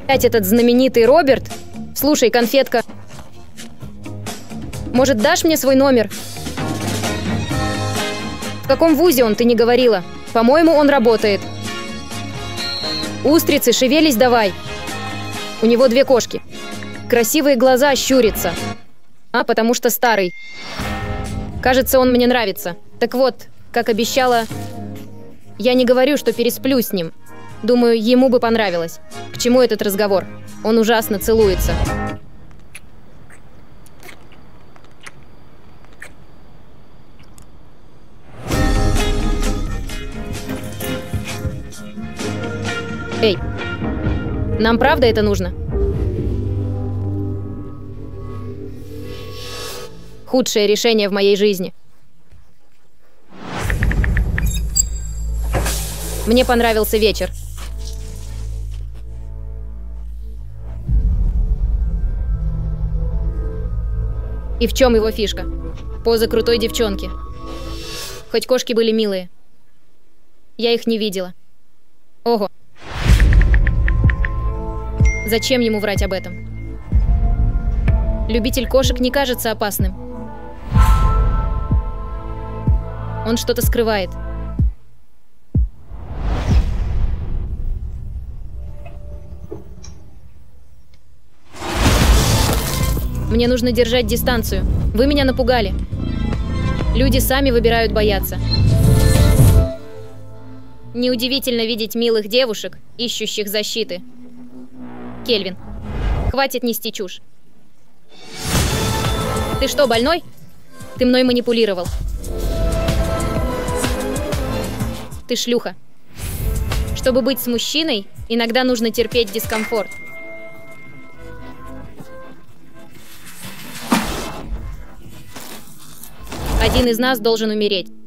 Опять этот знаменитый Роберт? Слушай, конфетка. Может, дашь мне свой номер? В каком вузе он, ты не говорила? По-моему, он работает. Устрицы, шевелись давай. У него 2 кошки. Красивые глаза, щурится. А, потому что старый. Кажется, он мне нравится. Так вот, как обещала, я не говорю, что пересплю с ним. Думаю, ему бы понравилось. К чему этот разговор? Он ужасно целуется. Эй, нам правда это нужно? Худшее решение в моей жизни. Мне понравился вечер. И в чем его фишка? Поза крутой девчонки. Хоть кошки были милые. Я их не видела. Ого. Зачем ему врать об этом? Любитель кошек не кажется опасным. Он что-то скрывает. Мне нужно держать дистанцию. Вы меня напугали. Люди сами выбирают бояться. Неудивительно видеть милых девушек, ищущих защиты. Кельвин, хватит нести чушь. Ты что, больной? Ты мной манипулировал. Ты шлюха. Чтобы быть с мужчиной, иногда нужно терпеть дискомфорт. Один из нас должен умереть.